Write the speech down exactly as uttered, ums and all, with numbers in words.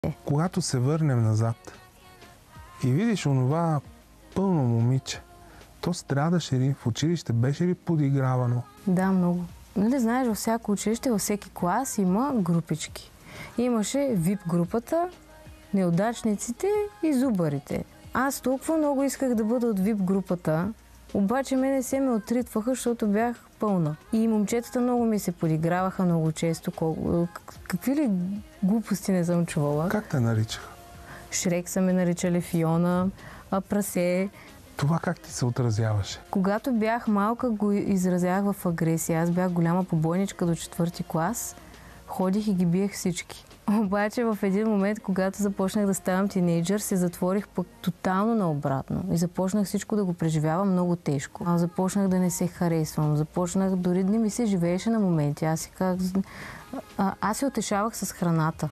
Когато се върнем назад и видиш онова пълно момиче, то страдаше ли? В училище беше ли подигравано? Да, много. Нали знаеш, във всяко училище, във всеки клас има групички. Имаше вип групата, неудачниците и зубарите. Аз толкова много исках да бъда от вип групата, обаче мене се ме отритваха, защото бях пълна. И момчетата много ми се подиграваха много често. Колко... Какви ли глупости не съм чувала. Как те наричаха? Шрек са ме наричали, Фиона, прасе. Това как ти се отразяваше? Когато бях малка, го изразях в агресия. Аз бях голяма побойничка до четвърти клас. Ходих и ги биех всички. Обаче в един момент, когато започнах да ставам тинейджър, се затворих пък тотално наобратно. И започнах всичко да го преживявам много тежко. А започнах да не се харесвам. Започнах, дори не ми се живееше на моменти. Аз си казах... Аз се утешавах с храната.